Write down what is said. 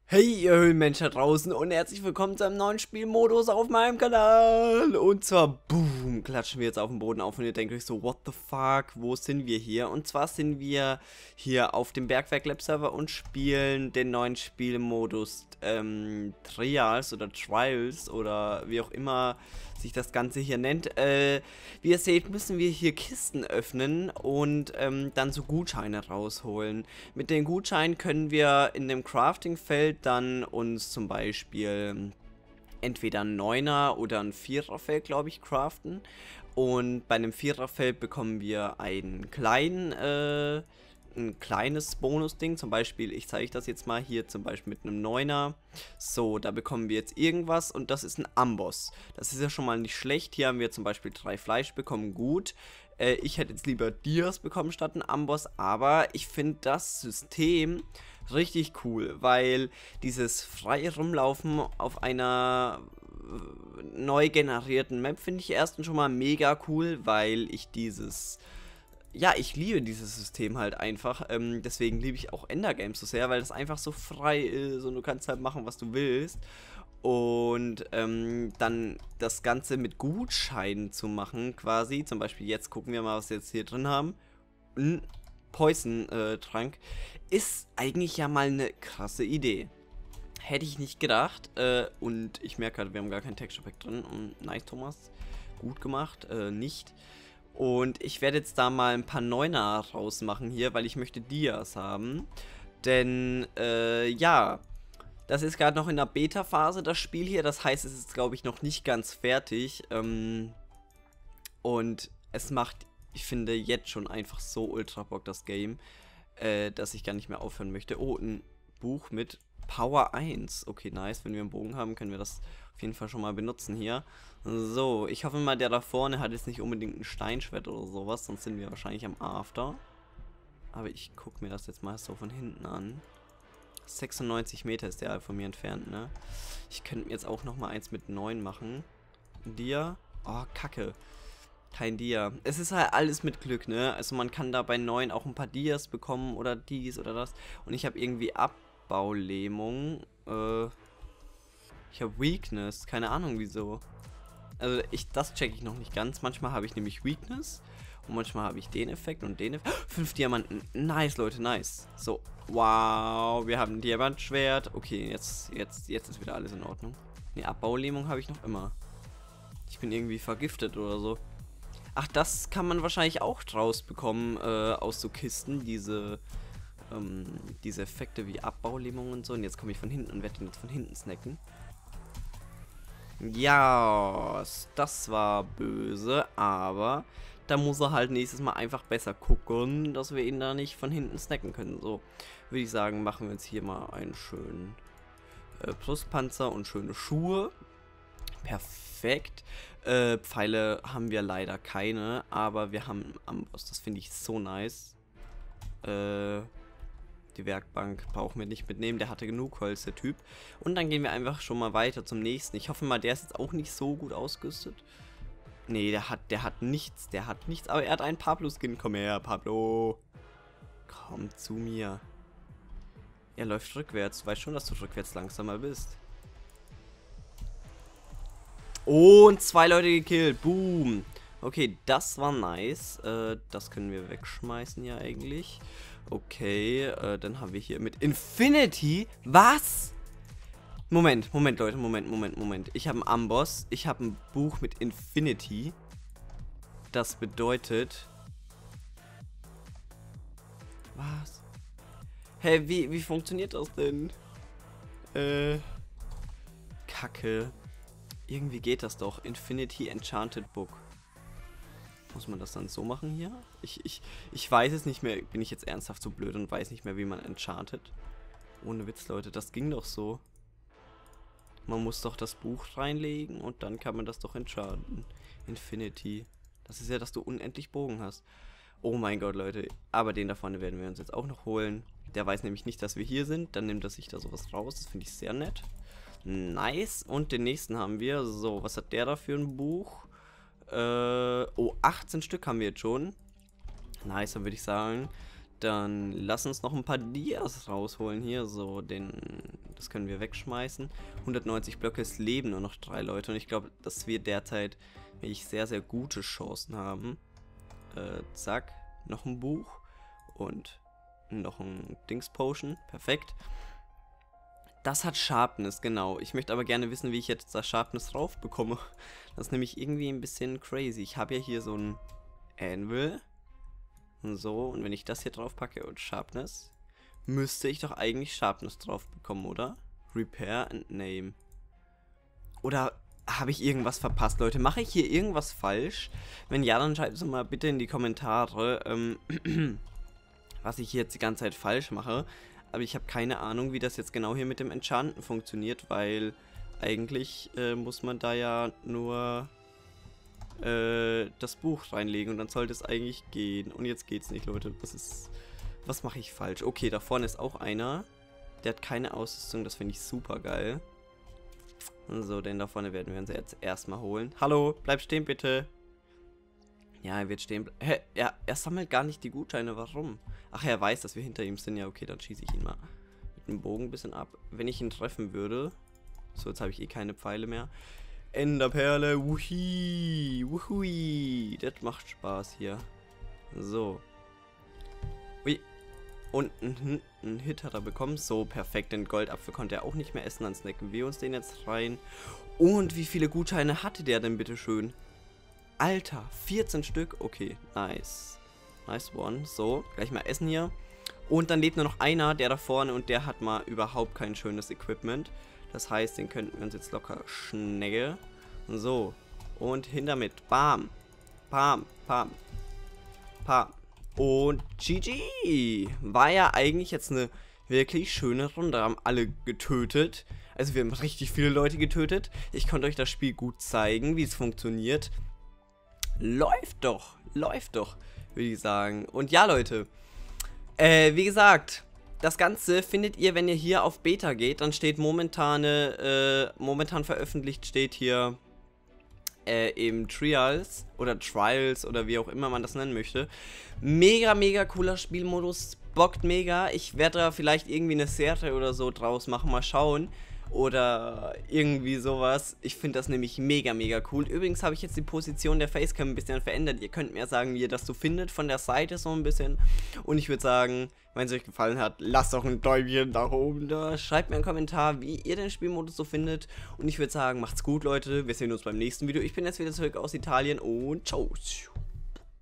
Hey ihr Höhlenmenschen da draußen und herzlich willkommen zu einem neuen Spielmodus auf meinem Kanal. Und zwar, boom, klatschen wir jetzt auf den Boden auf und ihr denkt euch so, what the fuck, wo sind wir hier? Und zwar sind wir hier auf dem Bergwerk Lab Server und spielen den neuen Spielmodus Trials oder Trials oder wie auch immer sich das Ganze hier nennt. Wie ihr seht, müssen wir hier Kisten öffnen und dann so Gutscheine rausholen. Mit den Gutscheinen können wir in dem Crafting-Feld dann uns zum Beispiel entweder ein 9er oder ein 4er-Feld, glaube ich, craften. Und bei einem 4er-Feld bekommen wir ein kleines Bonus-Ding. Zum Beispiel, ich zeige das jetzt mal hier zum Beispiel mit einem 9er. So, da bekommen wir jetzt irgendwas und das ist ein Amboss. Das ist ja schon mal nicht schlecht. Hier haben wir zum Beispiel 3 Fleisch bekommen, gut. Ich hätte jetzt lieber Dias bekommen statt ein Amboss, aber ich finde das System richtig cool, weil dieses freie Rumlaufen auf einer neu generierten Map finde ich erstens schon mal mega cool, weil ich ich liebe dieses System halt einfach. Deswegen liebe ich auch Endergames so sehr, weil das einfach so frei ist und du kannst halt machen, was du willst. Und dann das Ganze mit Gutscheinen zu machen, quasi. Zum Beispiel jetzt gucken wir mal, was wir jetzt hier drin haben. Ein Poison-Trank. Ist eigentlich ja mal eine krasse Idee. Hätte ich nicht gedacht. Und ich merke gerade, wir haben gar kein Texture Pack drin. Und nice, Thomas. Gut gemacht. Nicht. Und ich werde jetzt da mal ein paar Neuner rausmachen hier, weil ich möchte Dias haben. Denn, ja, das ist gerade noch in der Beta-Phase, das Spiel hier. Das heißt, es ist, glaube ich, noch nicht ganz fertig. Und es macht, ich finde, jetzt schon einfach so ultra Bock, das Game, dass ich gar nicht mehr aufhören möchte. Oh, ein Buch mit Power 1. Okay, nice. Wenn wir einen Bogen haben, können wir das auf jeden Fall schon mal benutzen hier. So, ich hoffe mal, der da vorne hat jetzt nicht unbedingt ein Steinschwert oder sowas, sonst sind wir wahrscheinlich am After. Aber ich gucke mir das jetzt mal so von hinten an. 96 Meter ist der von mir entfernt, ne? Ich könnte mir jetzt auch nochmal eins mit 9 machen. Dia? Oh, Kacke. Kein Dia. Es ist halt alles mit Glück, ne? Also man kann da bei 9 auch ein paar Dias bekommen oder dies oder das. Und ich habe irgendwie Abbaulähmung. Ich habe Weakness. Keine Ahnung wieso. Also das checke ich noch nicht ganz. Manchmal habe ich nämlich Weakness. Und manchmal habe ich den Effekt und den Effekt. 5 Diamanten. Nice, Leute, nice. So, wow. Wir haben ein Diamantschwert. Okay, jetzt ist wieder alles in Ordnung. Ne, Abbaulähmung habe ich noch immer. Ich bin irgendwie vergiftet oder so. Ach, das kann man wahrscheinlich auch draus bekommen, aus so Kisten. Diese Effekte wie Abbaulähmung und so. Und jetzt komme ich von hinten und werde ihn jetzt von hinten snacken. Ja, das war böse, aber da muss er halt nächstes Mal einfach besser gucken, dass wir ihn da nicht von hinten snacken können. So, würde ich sagen, machen wir jetzt hier mal einen schönen Brustpanzer und schöne Schuhe. Perfekt. Pfeile haben wir leider keine, aber wir haben Amboss. Das finde ich so nice. Die Werkbank brauchen wir nicht mitnehmen, der hatte genug Holz, der Typ. Und dann gehen wir einfach schon mal weiter zum nächsten. Ich hoffe mal, der ist jetzt auch nicht so gut ausgerüstet. Nee, der hat nichts, aber er hat einen Pablo-Skin. Komm her, Pablo. Komm zu mir. Er läuft rückwärts. Du weißt schon, dass du rückwärts langsamer bist. Und 2 Leute gekillt. Boom. Okay, das war nice. Das können wir wegschmeißen ja eigentlich. Okay, dann haben wir hier mit Infinity. Was? Moment, Leute, Moment. Ich habe einen Amboss. Ich habe ein Buch mit Infinity. Das bedeutet... Was? Hä, wie funktioniert das denn? Kacke. Irgendwie geht das doch. Infinity Enchanted Book. Muss man das dann so machen hier? Ich weiß es nicht mehr. Bin ich jetzt ernsthaft so blöd und weiß nicht mehr, wie man enchantet? Ohne Witz, Leute. Das ging doch so. Man muss doch das Buch reinlegen und dann kann man das doch enchanten. Infinity. Das ist ja, dass du unendlich Bogen hast. Oh mein Gott, Leute. Aber den da vorne werden wir uns jetzt auch noch holen. Der weiß nämlich nicht, dass wir hier sind. Dann nimmt er sich da sowas raus. Das finde ich sehr nett. Nice. Und den nächsten haben wir. So, was hat der da für ein Buch? Oh, 18 Stück haben wir jetzt schon. Nice, dann würde ich sagen, Dann lass uns noch ein paar Dias rausholen hier. So, Das können wir wegschmeißen. 190 Blöcke, es leben nur noch 3 Leute. Und ich glaube, dass wir derzeit wirklich sehr, sehr gute Chancen haben. Zack, noch ein Buch. Und noch ein Dings-Potion. Perfekt. Das hat Sharpness, genau. Ich möchte aber gerne wissen, wie ich jetzt das Sharpness drauf bekomme. Das ist nämlich irgendwie ein bisschen crazy. Ich habe ja hier so ein Anvil. So, und wenn ich das hier drauf packe und Sharpness, müsste ich doch eigentlich Sharpness drauf bekommen, oder? Repair and Name. Oder habe ich irgendwas verpasst, Leute? Mache ich hier irgendwas falsch? Wenn ja, dann schreibt es mal bitte in die Kommentare, was ich hier jetzt die ganze Zeit falsch mache. Aber ich habe keine Ahnung, wie das jetzt genau hier mit dem Enchanten funktioniert, weil eigentlich muss man da ja nur das Buch reinlegen und dann sollte es eigentlich gehen. Und jetzt geht's nicht, Leute. Was mache ich falsch? Okay, da vorne ist auch einer. Der hat keine Ausrüstung, das finde ich super geil. So, den da vorne werden wir uns jetzt erstmal holen. Hallo, bleib stehen bitte. Ja, er wird stehen. Hä? Er sammelt gar nicht die Gutscheine, warum? Ach, er weiß, dass wir hinter ihm sind. Ja, okay, dann schieße ich ihn mal mit dem Bogen ein bisschen ab. Wenn ich ihn treffen würde. So, jetzt habe ich eh keine Pfeile mehr. Enderperle, wuhi, wuhui. Das macht Spaß hier. So. Ui. Und einen Hit hat er bekommen. So, perfekt. Den Goldapfel konnte er auch nicht mehr essen. Dann snacken wir uns den jetzt rein. Und wie viele Gutscheine hatte der denn, bitteschön? Alter, 14 Stück. Okay, nice. Nice one. So, gleich mal essen hier. Und dann lebt nur noch einer, der da vorne. Und der hat mal überhaupt kein schönes Equipment. Das heißt, den könnten wir uns jetzt locker schnecken. So. Und hin damit. Bam. Bam. Bam. Bam. Und GG. War ja eigentlich jetzt eine wirklich schöne Runde. Haben alle getötet. Also wir haben richtig viele Leute getötet. Ich konnte euch das Spiel gut zeigen, wie es funktioniert. Läuft doch, würde ich sagen. Und ja, Leute, wie gesagt, das Ganze findet ihr, wenn ihr hier auf Beta geht, dann steht momentan veröffentlicht steht hier eben Trials oder wie auch immer man das nennen möchte. Mega, mega cooler Spielmodus, bockt mega. Ich werde da vielleicht irgendwie eine Serie oder so draus machen, mal schauen. Oder irgendwie sowas. Ich finde das nämlich mega, mega cool. Übrigens habe ich jetzt die Position der Facecam ein bisschen verändert. Ihr könnt mir sagen, wie ihr das so findet, von der Seite so ein bisschen. Und ich würde sagen, wenn es euch gefallen hat, lasst doch ein Däumchen da oben da. Schreibt mir einen Kommentar, wie ihr den Spielmodus so findet. Und ich würde sagen, macht's gut, Leute. Wir sehen uns beim nächsten Video. Ich bin jetzt wieder zurück aus Italien und ciao.